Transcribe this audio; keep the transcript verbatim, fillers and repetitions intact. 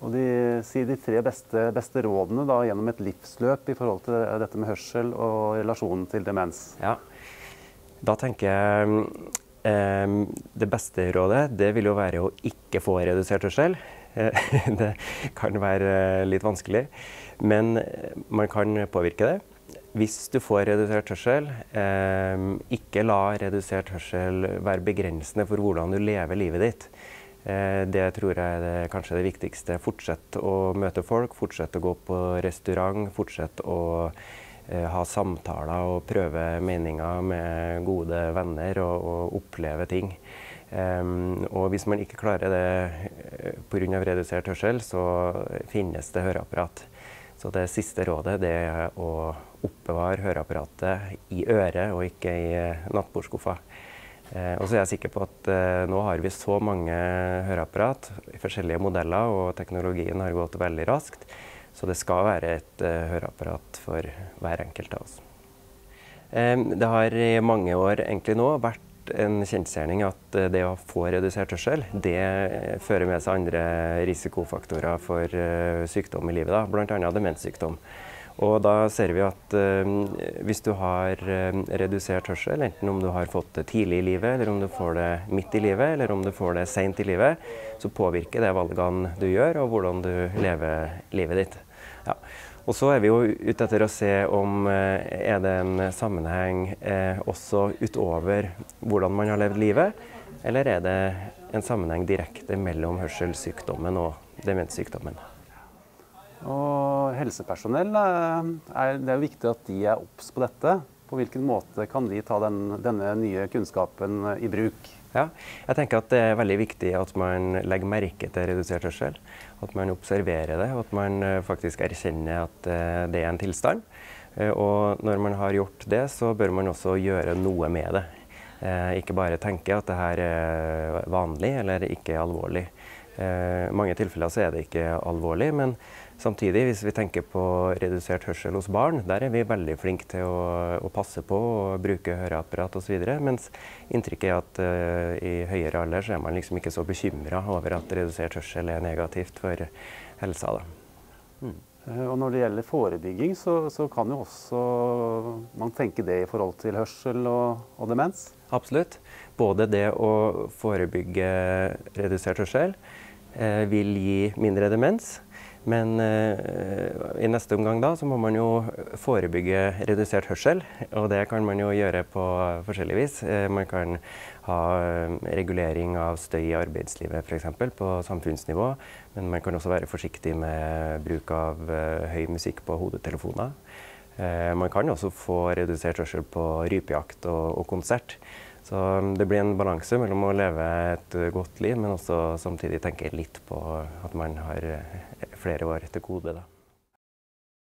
Og de sier de tre beste, beste rådene da, gjennom et livsløp i forhold til dette med hørsel og relasjonen til demens. Ja, da tenker jeg eh, det beste rådet, det vil jo være å ikke få redusert hørsel. Det kan være litt vanskelig, men man kan påvirke det. Hvis du får redusert hørsel, eh, ikke la redusert hørsel være begrensende for hvordan du lever livet ditt. Eh, det tror jeg er det, kanskje det viktigste. Fortsett å møte folk, fortsett å gå på restaurant, fortsett å eh, ha samtaler og prøve meninger med gode venner og, og oppleve ting. Um, og hvis man ikke klarer det på grunn av redusert hørsel, så finnes det høreapparat. Så det siste rådet det er å oppbevare høreapparatet i øret og ikke i nattbordskuffa. Eh, og så er jeg sikker på at eh, nå har vi så mange høreapparat i forskjellige modeller, og teknologien har gått veldig raskt. Så det skal være et eh, høreapparat for hver enkelt av oss. Eh, det har i mange år egentlig nå vært en kjensgjerning at det å få redusert hørsel, det fører med seg andre risikofaktorer for uh, sykdom i livet, da, blant annet demenssykdom. Og da ser vi at uh, hvis du har uh, redusert hørsel, enten om du har fått det tidlig i livet, eller om du får det midt i livet, eller om du får det sent i livet, så påvirker det valgene du gjør, og hvordan du lever livet ditt. Ja. Og så er vi jo ute etter å se om eh, er det en sammenheng eh, også utover hvordan man har levd livet, eller er det en sammenheng direkte mellom hørselssykdommen og demenssykdommen. Og helsepersonell, er, det er jo viktig at de er obs på dette. På hvilken måte kan de ta den, denne nye kunnskapen i bruk? Ja, jeg tenker at det er veldig viktig at man legger merke til redusert hørsel, at man observerer det, og at man faktisk erkjenner at det er en tilstand. Og når man har gjort det, så bør man også gjøre noe med det. Ikke bare tenke at det her er vanlig eller ikke alvorlig. I mange tilfeller så er det ikke alvorlig, men samtidig, hvis vi tenker på redusert hørsel hos barn, der er vi veldig flinke til å, å passe på og bruke høreapparat og så videre, mens inntrykket er at uh, i høyere alder så er man liksom ikke så bekymret over at redusert hørsel er negativt for helsa. Da. Mm. Og når det gjelder forebygging, så, så kan jo også man tenke det i forhold til hørsel og, og demens? Absolutt. Både det å forebygge redusert hørsel eh, vil gi mindre demens, men eh, i neste omgang da, så må man jo forebygge redusert hørsel, og det kan man jo gjøre på forskjellig vis. Eh, man kan ha regulering av støy i arbeidslivet, for eksempel, på samfunnsnivå, men man kan også være forsiktig med bruk av eh, høy musikk på hodetelefoner. Eh, man kan også få redusert hørsel på rypejakt og, og konsert. Så det blir en balanse mellom å leve et godt liv, men også samtidig tenke litt på at man har flere år til gode. Da.